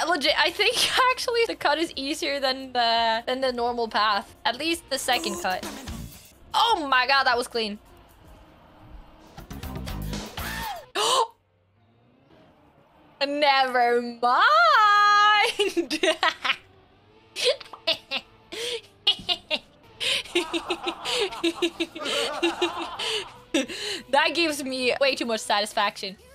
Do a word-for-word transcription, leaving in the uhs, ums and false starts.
Yeah, legit. I think actually the cut is easier than the than the normal path. At least the second cut. Oh my god, that was clean. Never mind. That gives me way too much satisfaction.